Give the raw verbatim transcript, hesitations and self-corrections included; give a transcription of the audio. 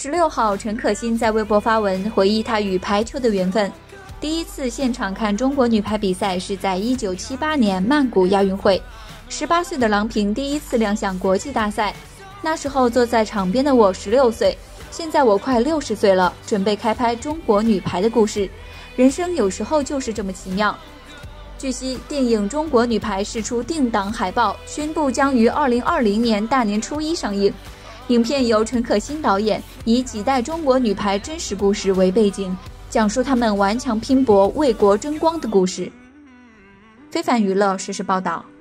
十六号，陈可辛在微博发文回忆她与排球的缘分。第一次现场看中国女排比赛是在一九七八年曼谷亚运会，十八岁的郎平第一次亮相国际大赛。那时候坐在场边的我十六岁，现在我快六十岁了，准备开拍中国女排的故事。人生有时候就是这么奇妙。据悉，电影《中国女排》释出定档海报，宣布将于二零二零年大年初一上映。影片由陈可辛导演，以几代中国女排真实故事为背景，讲述她们顽强拼搏、为国争光的故事。非凡娱乐实时报道。